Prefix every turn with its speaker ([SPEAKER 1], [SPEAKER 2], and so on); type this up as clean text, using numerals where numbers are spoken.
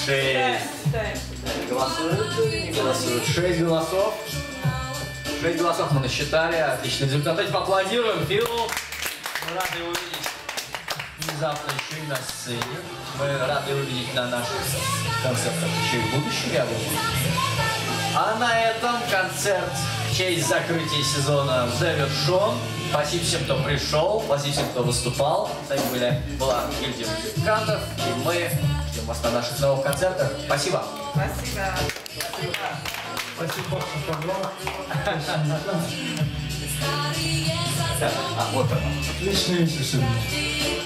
[SPEAKER 1] 6. Голосуют или не голосуют? 6 голосов. 6 голосов мы насчитали. Отличный результат. Давайте поаплодируем Филу. Мы рады его видеть внезапно еще и на сцене. Мы рады его видеть на наших концертах еще и в будущем, я думаю. А на этом концерт в честь закрытия сезона завершен. Спасибо всем, кто пришел, спасибо всем, кто выступал. С вами была гильдия музыкантов, и мы ждем вас на наших новых концертах. Спасибо.
[SPEAKER 2] Спасибо.
[SPEAKER 3] Спасибо, что позвал.
[SPEAKER 1] Вот она.
[SPEAKER 3] Отличные совершенно.